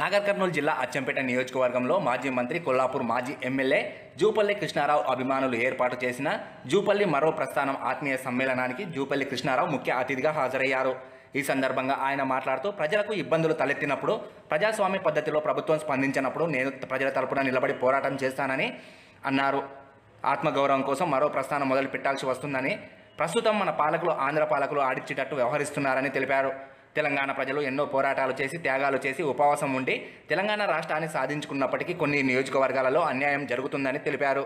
నాగర్ కర్నూలు జిల్లా అచ్చంపేట నియోజకవర్గంలో మాజీ మంత్రి కొల్లాపూర్ మాజీ ఎమ్మెల్యే జూపల్లి కృష్ణారావు అభిమానులు ఏర్పాటు చేసిన జూపల్లి మరో ప్రస్థానం ఆత్మీయ సమ్మేళనానికి జూపల్లి కృష్ణారావు ముఖ్య అతిథిగా హాజరయ్యారు. ఈ సందర్భంగా ఆయన మాట్లాడుతూ ప్రజలకు ఇబ్బందులు తలెత్తినప్పుడు, ప్రజాస్వామ్య పద్ధతిలో ప్రభుత్వం స్పందించినప్పుడు నేను ప్రజల తరపున నిలబడి పోరాటం చేస్తానని అన్నారు. ఆత్మగౌరవం కోసం మరో ప్రస్థానం మొదలు పెట్టాల్సి వస్తుందని, ప్రస్తుతం మన పాలకులు ఆంధ్ర పాలకులు ఆడిచ్చేటట్టు వ్యవహరిస్తున్నారని తెలిపారు. తెలంగాణ ప్రజలు ఎన్నో పోరాటాలు చేసి త్యాగాలు చేసి ఉపవాసం ఉండి తెలంగాణ రాష్ట్రాన్ని సాధించుకున్నప్పటికీ కొన్ని నియోజకవర్గాలలో అన్యాయం జరుగుతుందని తెలిపారు.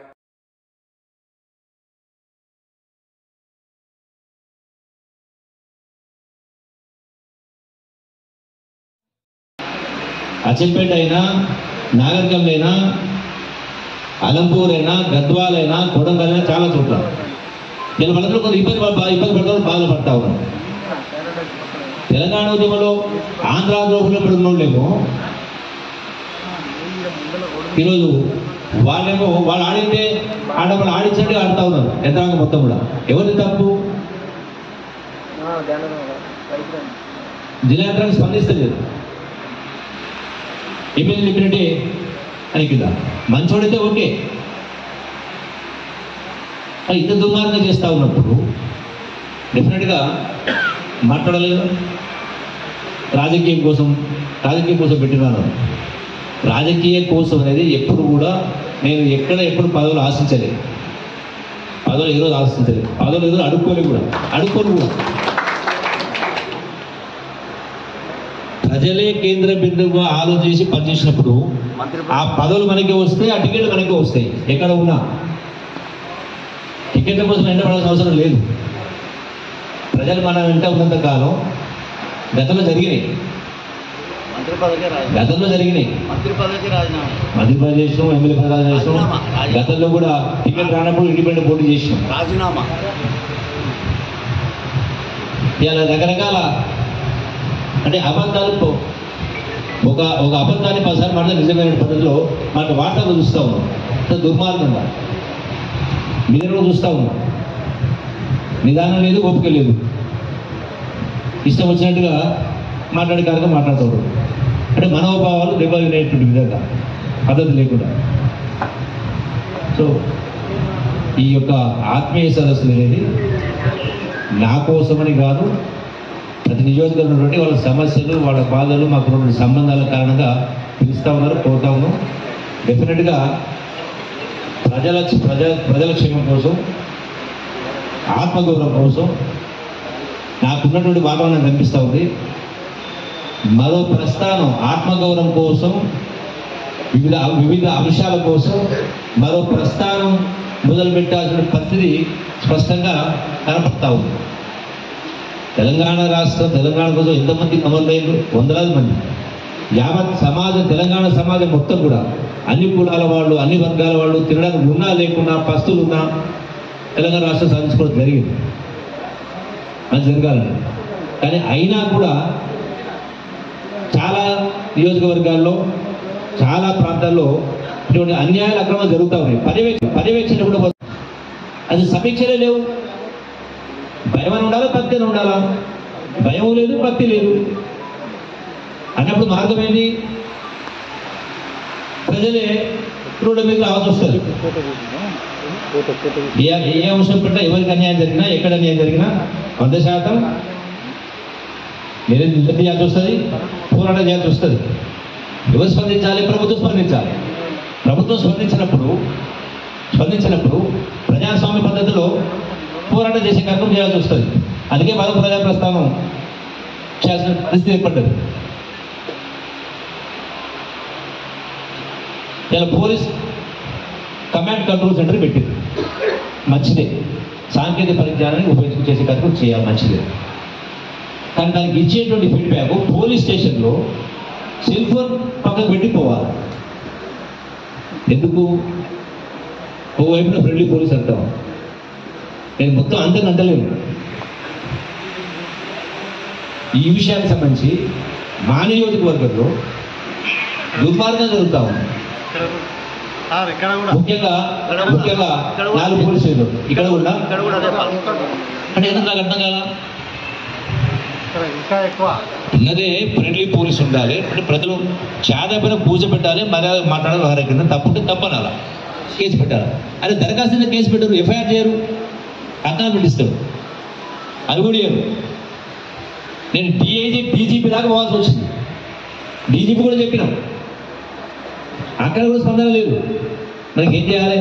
అచ్చంపేట అయినా, నాగర్కల్ అయినా, అలంపూర్ అయినా, గద్వాల్ అయినా, కొడంగల్ అయినా చాలా చోట్ల నేను వాళ్ళందరూ కొంత ఇబ్బంది పడతారు, బాధలు పడతా ఉన్నారు. తెలంగాణ ఉద్యమంలో ఆంధ్ర ద్రోహులు ఉన్నోళ్ళేమో ఈరోజు వాళ్ళేమో వాళ్ళు ఆడితే వాళ్ళు ఆడించండి ఆడుతూ ఉన్నారు. యంత్రాంగం మొత్తం కూడా ఎవరిది తప్పు? జిల్లా యంత్రాంగం స్పందిస్తలేదు. ఎమ్మెల్యే చెప్పినట్టే అని కింద మంచోడైతే ఓకే, ఇంత దుర్మార్గం చేస్తూ ఉన్నప్పుడు డెఫినెట్గా మాట్లాడలేదు. రాజకీయం కోసం పెట్టినాను. రాజకీయం కోసం అనేది ఎప్పుడు కూడా నేను ఎప్పుడు పదవులు ఆశించలేదు. పదవులు ఈరోజు ఆశించలేదు, పదవులు ఈరోజు అడుక్కోని కూడా ప్రజలే కేంద్ర బిందువుగా ఆలోచించి పనిచేసినప్పుడు ఆ పదవులు మనకి వస్తే, ఆ టికెట్లు మనకి వస్తాయి. ఎక్కడ ఉన్నా టికెట్ల కోసం ఎండపడాల్సిన అవసరం లేదు. ప్రజలు మన వెంట ఉన్నంత కాలం గతంలో జరిగినాయి. మంత్రి పదవి చేసినాం, ఎమ్మెల్యే పదవి చేసినాం. గతంలో కూడా టికెట్ రానప్పుడు ఇండిపెండెంట్ పోటీ చేసినాం. రాజీనామా ఇలా రకరకాల అంటే అబద్ధాలతో ఒక అబద్ధాన్ని 10 సార్లు మాట నిజమైన పద్ధతిలో మనకు వార్తలు చూస్తూ ఉన్నాం. దుర్మార్గంగా మీద చూస్తూ ఉన్నాం. నిదానం లేదు, ఓపిక లేదు. ఇష్టం వచ్చినట్టుగా మాట్లాడే కార్యక్రమం మాట్లాడుతారు. అంటే మనోభావాలు దెబ్బతినేటువంటి విధంగా పద్ధతి లేకుండా. సో ఈ యొక్క ఆత్మీయ సదస్సులు అనేది నా కోసమని కాదు, ప్రతి నియోజకవర్గం నుండి వాళ్ళ సమస్యలు, వాళ్ళ బాధలు, మాకు ఉన్నటువంటి సంబంధాల కారణంగా పిలుస్తూ ఉన్నారు, కోరుతా ఉన్నాం. డెఫినెట్గా ప్రజల క్షేమం కోసం, ఆత్మగౌరవం కోసం నాకున్నటువంటి వాతావరణం కనిపిస్తూ ఉంది. మరో ప్రస్థానం ఆత్మగౌరవం కోసం, వివిధ అంశాల కోసం మరో ప్రస్థానం మొదలు పెట్టాల్సిన పరిస్థితి స్పష్టంగా కనపడతా ఉంది. తెలంగాణ రాష్ట్రం, తెలంగాణ కోసం ఎంతమంది అమరులైన? వందలాది మంది. యావత్ సమాజం, తెలంగాణ సమాజం మొత్తం కూడా అన్ని కులాల వాళ్ళు, అన్ని వర్గాల వాళ్ళు తినడానికి ఉన్నా లేకున్నా, పస్తులున్నా తెలంగాణ రాష్ట్రం సాధించుకోవడం జరిగింది. అది జరగాలని. కానీ అయినా కూడా చాలా నియోజకవర్గాల్లో, చాలా ప్రాంతాల్లో ఇటువంటి అన్యాయాలు, అక్రమాలు జరుగుతూ ఉన్నాయి. పర్యవేక్షణ కూడా అది సమీక్షలే లేవు. భయం అని ఉండాలా, భక్తి అని ఉండాలా? భయం లేదు, భక్తి లేదు అన్నప్పుడు మార్గం ఏంటి? ప్రజలే రోడ్డు మీద రావాల్సి వస్తుంది. ఏ అంశం పట్ల ఎవరికి అన్యాయం జరిగినా, ఎక్కడ అన్యాయం జరిగినా 100% నిలదీయాల్సి చేయాల్సి వస్తుంది, పోరాటం చేయాల్సి వస్తుంది. ఎవరు స్పందించాలి? ప్రభుత్వం స్పందించాలి. ప్రభుత్వం స్పందించినప్పుడు ప్రజాస్వామ్య పద్ధతిలో పోరాటం చేసే కార్యక్రమం చేయాల్సి వస్తుంది. అందుకే మరో ప్రజా ప్రస్థానం చేయాల్సిన పరిస్థితి ఏర్పడ్డది. ఇలా పోలీస్ కమాండ్ కంట్రోల్ సెంటర్ పెట్టింది. మంచిదే, సాంకేతిక పరిజ్ఞానాన్ని ఉపయోగించి చేసే కార్యక్రమం చేయాలి, మంచిదే. కానీ దానికి ఇచ్చేటువంటి ఫీడ్బ్యాక్ పోలీస్ స్టేషన్లో సెల్ ఫోన్ పక్కన పెట్టిపోవాలి. ఎందుకు? ఓవైపున ఫ్రెండ్లీ పోలీస్ అంటాం. నేను మొత్తం అందరిని అంటలేను. ఈ విషయానికి సంబంధించి మా నియోజకవర్గంలో దుర్మార్గం జరుగుతూ ఉంది. ముఖ్యంగా 4 పోలీస్ స్టేషన్లు ఇక్కడ కూడా అంటే ఎందుకు నాకు అర్థం కాదా? ఉన్నదే ఫ్రెండ్లీ పోలీస్ ఉండాలి, అంటే ప్రజలు చాదాపైన కూర్చోబెట్టాలి, మర్యాద మాట్లాడాలి, వారి కింద తప్పుంటే తప్పనాల కేసు పెట్టాలి. అదే దరఖాస్తు మీద కేసు పెట్టారు, ఎఫ్ఐఆర్ చేయరు, అక్నాలజ్మెంట్ ఇస్తారు, అది కూడా చేయరు. నేను డీజీపీ దాకా పోవాల్సి వచ్చింది, డీజీపీ కూడా చెప్పినాం, అక్కడ కూడా స్పందన లేదు. మనకి ఏం చేయాలి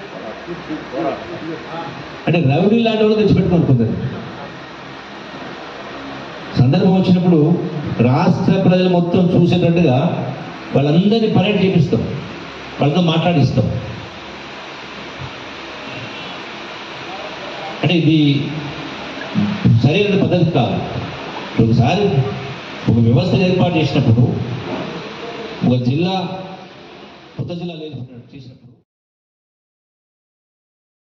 అంటే రౌడీ లాంటి వాళ్ళు తెచ్చిపెట్టుకుంటున్నారు. సందర్భం వచ్చినప్పుడు రాష్ట్ర ప్రజలు మొత్తం చూసేటట్టుగా వాళ్ళందరినీ పరేడ్ చేపిస్తాం, వాళ్ళతో మాట్లాడిస్తాం. అంటే ఇది సరైన పద్ధతి కాదు. ఒకసారి ఒక వ్యవస్థ ఏర్పాటు చేసినప్పుడు, ఒక జిల్లా కొత్త జిల్లా చేసినప్పుడు